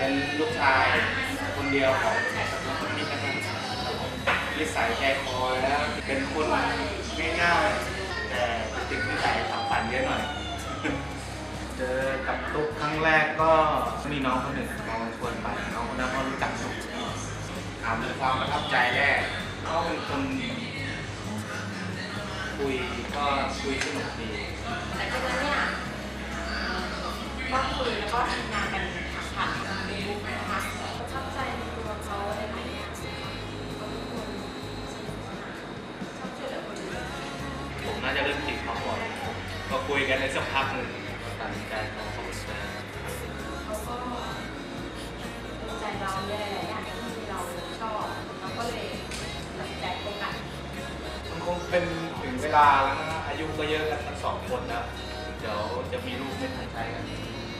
เป็นลูกชายคนเดียวของคนนี้นะครับนิสัยใจคอแล้วเป็นคนง่ายๆแต่ติดนิสัยฝังฝันเยอะหน่อยเจอกับตุ๊กครั้งแรกก็มีน้องคนหนึ่งน้องชวนไปน้องคนนั้นก็รู้จักตุ๊กถามถึงความประทับใจแรกเขาเป็นคนคุยก็คุยสนุกดีแต่ทีนั้นเนี่ยก็คุยแล้วก็ทำงานกันผ่านเฟซบุ๊กนะคะประทับใจในตัวเขาอะไรไหมเนี่ยเขาเป็นคนชอบช่วยเหลือคนอื่นผมน่าจะเริ่มติดเขาก่อนก็คุยกันในสักพักหนึ่งตัดสินใจของเขาเป็นเขาก็ดูใจเราแย่อย่างที่เราชอบเราก็เลยตัดสินใจโฟกัสมันคงเป็นถึงเวลาแล้วนะอายุก็เยอะกันทั้งสองคนแล้วเดี๋ยวจะมีลูกไม่ทันใช้กัน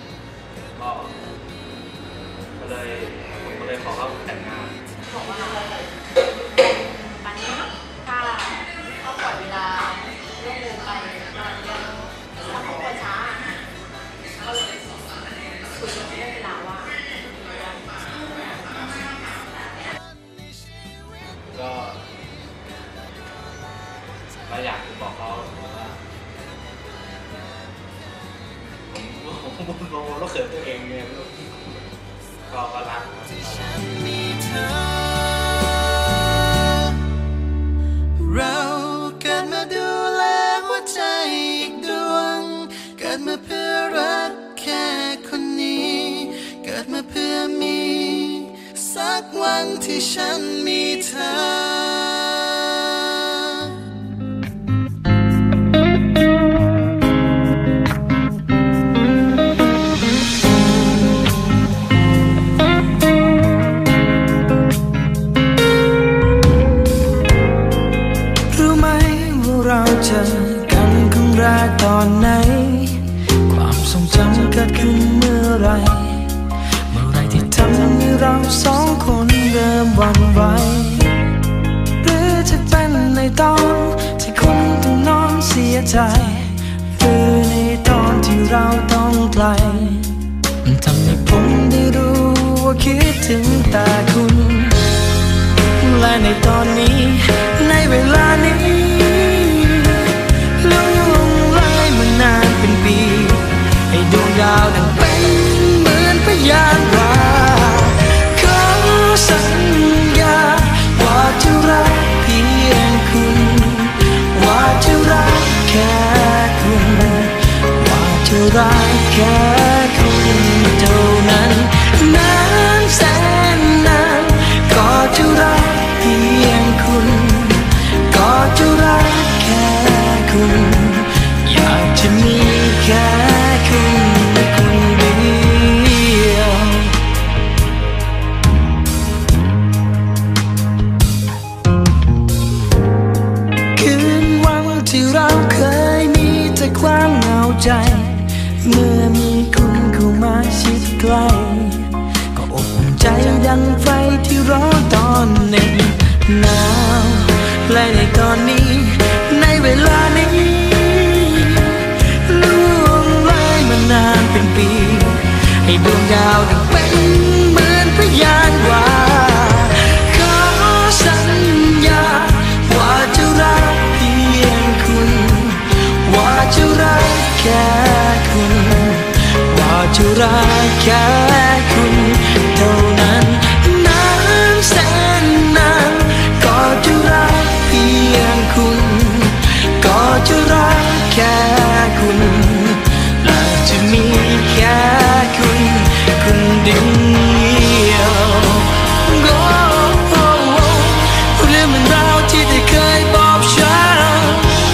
ก็เลยผมก็เลยขอเขาแต่งงานบอกว่าปันนี้ถ้าเขาปล่อยเวลาเรื่องเดินไปมันยังถ้าเขาปล่อยช้าก็เลยคุยกันเรื่องเวลาว่าก็อยากบอกเขาว่าผมก็เขินตัวเองเนี่ยก็รักเราเกิดมาดูแลหัวใจอีกดวงเกิดมาเพื่อรักแค่คนนี้เกิดมาเพื่อมีสักวันที่ฉันมีเธอเจอกันครั้งแรกตอนไหนความทรงจำเกิดขึ้นเมื่อไรที่ทำให้เราสองคนเริ่มหวั่นไหวหรือจะเป็นในตอนที่คนต้องนอนเสียใจหรือในตอนที่เราต้องไกลมันทำให้ผมได้รู้ว่าคิดถึงแต่คุณและในตอนนี้ในเวลานี้นานเป็นปีให้ดวงดาวดังเป็นเหมือนพยานว่าขอสัญญาว่าจะรักเพียงคุณว่าจะรักแค่คุณว่าจะรักแค่คุณเท่านั้นนานแสนนานก็จะรักเพียงคุณก็จะรักแค่คุณอยากจะมีแค่คุณเดียวคืนวันที่เราเคยมีแต่ความเหงาใจเมื่อมีคุณเข้ามาชิดใกล้ก็อบอุ่นใจดังไฟที่ร้อนตอนหนึ่งหนาวและในตอนนี้ในเวลานี้นานเป็นปีให้ดวงดาวดังเป็นเหมือนพยานว่าขอสัญญาว่าจะรักเพียงคุณว่าจะรักแค่คุณว่าจะรักแค่คุณเท่านั้นนานแสนนานก็จะรักเพียงคุณก็จะรักแค่คุณจะมีแค่คุณเดียวเรื่องมันราวที่ได้เคยบอกฉัน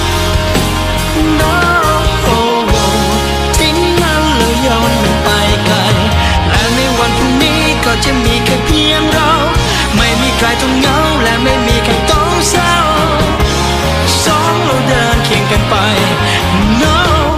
ทิ้งมันแล้วย้อนไปไกลและในวันพรุ่งนี้ก็จะมีแค่เพียงเราไม่มีใครต้องเหงาและไม่มีใครต้องเศร้าสองเราเดินเคียงกันไป No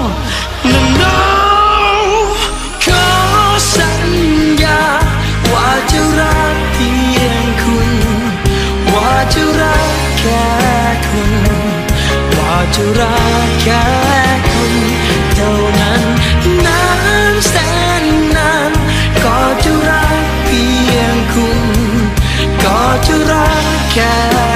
จะรักแค่คุณว่าจะรักแค่คุณเท่านั้นนานแสนนานก็จะรักแค่